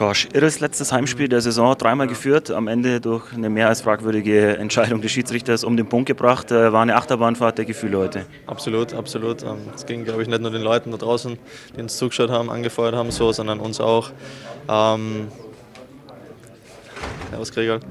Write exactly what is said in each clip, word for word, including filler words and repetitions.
Schorsch, irres letztes Heimspiel der Saison, dreimal geführt, am Ende durch eine mehr als fragwürdige Entscheidung des Schiedsrichters um den Punkt gebracht. War eine Achterbahnfahrt der Gefühle heute. Absolut, absolut. Es ging, glaube ich, nicht nur den Leuten da draußen, die uns zugeschaut haben, angefeuert haben, so, sondern uns auch. Ähm, ja, was kriege ich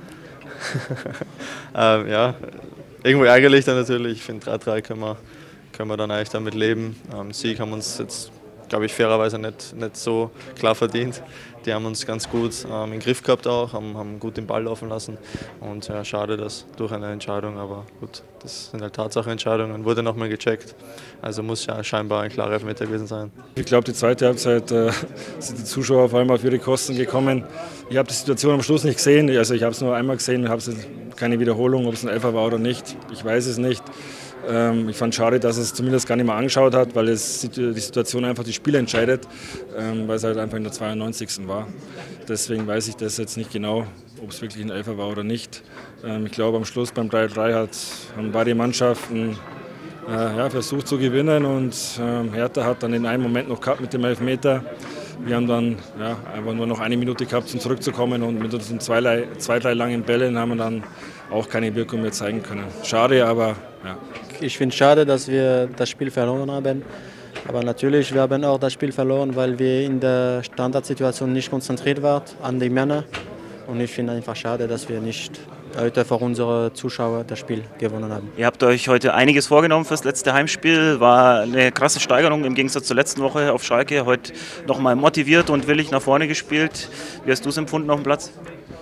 ähm, ja, irgendwo ärgerlich dann natürlich. Ich finde, drei drei können wir, können wir dann eigentlich damit leben. Ähm, Sieg haben uns jetzt, glaube ich, fairerweise nicht, nicht so klar verdient. Die haben uns ganz gut ähm, im Griff gehabt auch, haben, haben gut den Ball laufen lassen. Und ja, schade, dass durch eine Entscheidung, aber gut, das sind halt Tatsachenentscheidungen, wurde nochmal gecheckt. Also muss ja scheinbar ein klarer Elfmeter gewesen sein. Ich glaube, die zweite Halbzeit äh, sind die Zuschauer vor allem auf ihre Kosten gekommen. Ich habe die Situation am Schluss nicht gesehen, also ich habe es nur einmal gesehen, habe keine Wiederholung, ob es ein Elfer war oder nicht, ich weiß es nicht. Ich fand es schade, dass es zumindest gar nicht mehr angeschaut hat, weil es die Situation einfach die Spiele entscheidet, weil es halt einfach in der zweiundneunzigsten war. Deswegen weiß ich das jetzt nicht genau, ob es wirklich ein Elfer war oder nicht. Ich glaube, am Schluss beim drei drei hat, haben beide Mannschaften äh, ja, versucht zu gewinnen und äh, Hertha hat dann in einem Moment noch gehabt mit dem Elfmeter. Wir haben dann ja, einfach nur noch eine Minute gehabt, um zurückzukommen, und mit unseren zwei, zwei drei langen Bällen haben wir dann auch keine Wirkung mehr zeigen können. Schade, aber ja. Ich finde es schade, dass wir das Spiel verloren haben. Aber natürlich, wir haben auch das Spiel verloren, weil wir in der Standardsituation nicht konzentriert waren an die Männer. Und ich finde einfach schade, dass wir nicht heute für unsere Zuschauer das Spiel gewonnen haben. Ihr habt euch heute einiges vorgenommen fürs letzte Heimspiel. War eine krasse Steigerung im Gegensatz zur letzten Woche auf Schalke. Heute nochmal motiviert und willig nach vorne gespielt. Wie hast du es empfunden auf dem Platz?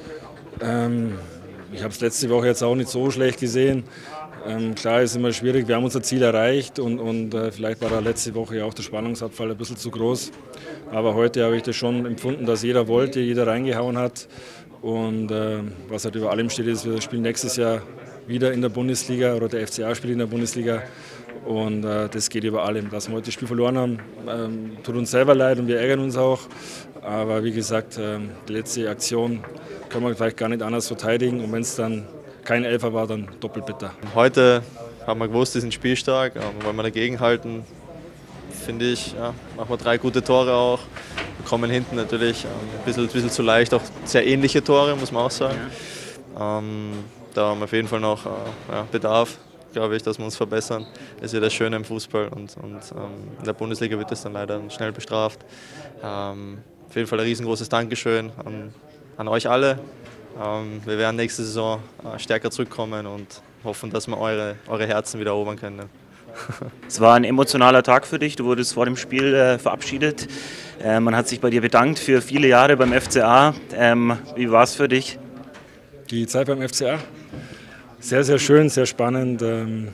Ähm, ich habe es letzte Woche jetzt auch nicht so schlecht gesehen. Ähm, klar, ist immer schwierig. Wir haben unser Ziel erreicht und, und äh, vielleicht war da letzte Woche auch der Spannungsabfall ein bisschen zu groß. Aber heute habe ich das schon empfunden, dass jeder wollte, jeder reingehauen hat. Und äh, was halt über allem steht, ist, wir spielen nächstes Jahr wieder in der Bundesliga, oder der F C A spielt in der Bundesliga. Und äh, das geht über allem. Dass wir heute das Spiel verloren haben, ähm, tut uns selber leid und wir ärgern uns auch. Aber wie gesagt, ähm, die letzte Aktion können wir vielleicht gar nicht anders verteidigen. Und wenn es dann kein Elfer war, dann doppelt bitter. Heute haben wir gewusst, die sind spielstark, wollen wir dagegen halten. Finde ich, ja, machen wir drei gute Tore auch. Wir kommen hinten natürlich ein bisschen, ein bisschen zu leicht, auch sehr ähnliche Tore, muss man auch sagen. Ähm, da haben wir auf jeden Fall noch äh, ja, Bedarf, glaube ich, dass wir uns verbessern. Das ist ja das Schöne im Fußball, und, und ähm, in der Bundesliga wird das dann leider schnell bestraft. Ähm, auf jeden Fall ein riesengroßes Dankeschön an, an euch alle. Ähm, wir werden nächste Saison äh, stärker zurückkommen und hoffen, dass wir eure, eure Herzen wieder erobern können. Es war ein emotionaler Tag für dich. Du wurdest vor dem Spiel äh, verabschiedet. Äh, man hat sich bei dir bedankt für viele Jahre beim F C A. Ähm, wie war es für dich? Die Zeit beim F C A? Sehr, sehr schön, sehr spannend. Ähm,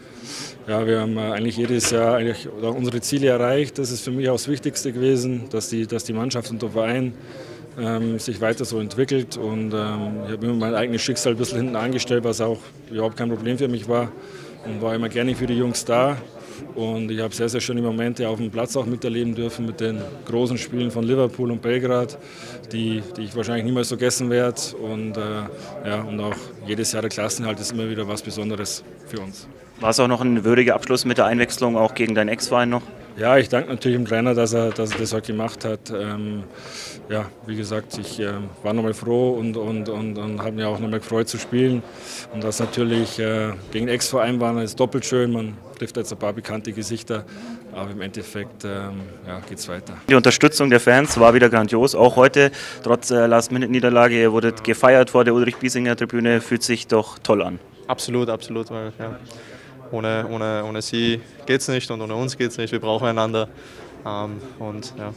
ja, wir haben eigentlich jedes Jahr eigentlich unsere Ziele erreicht. Das ist für mich auch das Wichtigste gewesen, dass die, dass die Mannschaft und der Verein ähm, sich weiter so entwickelt. Und ähm, ich habe immer mein eigenes Schicksal ein bisschen hinten angestellt, was auch überhaupt kein Problem für mich war. Und war immer gerne für die Jungs da. Und ich habe sehr, sehr schöne Momente auf dem Platz auch miterleben dürfen mit den großen Spielen von Liverpool und Belgrad, die, die ich wahrscheinlich niemals vergessen werde. Und, äh, ja, und auch jedes Jahr der Klassenerhalt ist immer wieder was Besonderes für uns. War es auch noch ein würdiger Abschluss mit der Einwechslung, auch gegen deinen Ex-Verein noch? Ja, ich danke natürlich dem Trainer, dass er, dass er das heute gemacht hat. Ähm, ja, wie gesagt, ich äh, war nochmal froh und, und, und, und habe mich auch nochmal gefreut zu spielen. Und das natürlich äh, gegen den Ex-Verein war, ist doppelt schön. Man trifft jetzt ein paar bekannte Gesichter, aber im Endeffekt ähm, ja, geht es weiter. Die Unterstützung der Fans war wieder grandios, auch heute, trotz äh, Last-Minute-Niederlage. Ihr wurdet gefeiert vor der Ulrich-Biesinger-Tribüne, fühlt sich doch toll an. Absolut, absolut. Weil, ja, ohne, ohne, ohne sie geht es nicht und ohne uns geht es nicht. Wir brauchen einander. Ähm, und ja,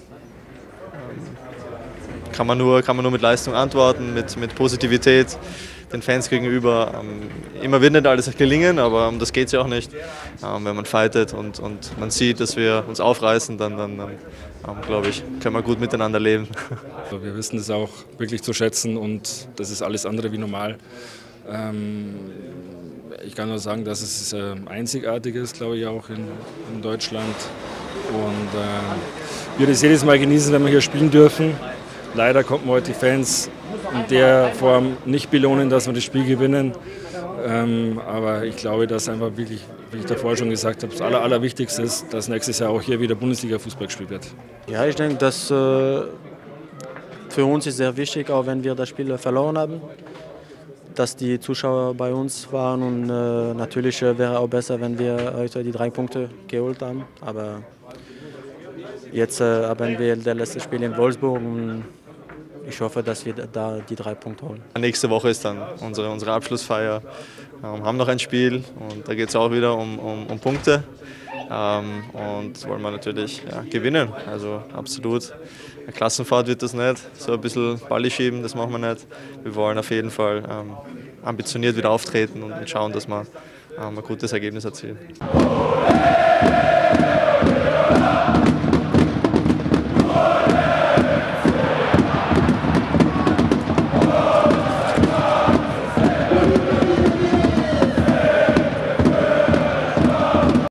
ähm, kann man nur, kann man nur mit Leistung antworten, mit, mit Positivität den Fans gegenüber. Ähm, immer wird nicht alles gelingen, aber um das geht es ja auch nicht. Ähm, wenn man fightet und, und man sieht, dass wir uns aufreißen, dann, dann, dann ähm, glaube ich, können wir gut miteinander leben. Wir wissen das auch wirklich zu schätzen, und das ist alles andere wie normal. Ähm, ich kann nur sagen, dass es äh, einzigartig ist, glaube ich, auch in, in Deutschland. Und äh, wir das jedes Mal genießen, wenn wir hier spielen dürfen. Leider konnten wir heute die Fans in der Form nicht belohnen, dass wir das Spiel gewinnen. Ähm, aber ich glaube, dass einfach wirklich, wie ich davor schon gesagt habe, das Aller, Allerwichtigste ist, dass nächstes Jahr auch hier wieder Bundesliga-Fußball gespielt wird. Ja, ich denke, dass äh, für uns ist sehr wichtig, auch wenn wir das Spiel verloren haben, dass die Zuschauer bei uns waren. Und äh, natürlich äh, wäre auch besser, wenn wir heute die drei Punkte geholt haben. Aber jetzt äh, haben wir das letzte Spiel in Wolfsburg und ich hoffe, dass wir da die drei Punkte holen. Nächste Woche ist dann unsere, unsere Abschlussfeier. Wir ähm, haben noch ein Spiel und da geht es auch wieder um, um, um Punkte. Ähm, und wollen wir natürlich ja, gewinnen. Also absolut. Eine Klassenfahrt wird das nicht. So ein bisschen Balli schieben, das machen wir nicht. Wir wollen auf jeden Fall ähm, ambitioniert wieder auftreten und schauen, dass wir ähm, ein gutes Ergebnis erzielen.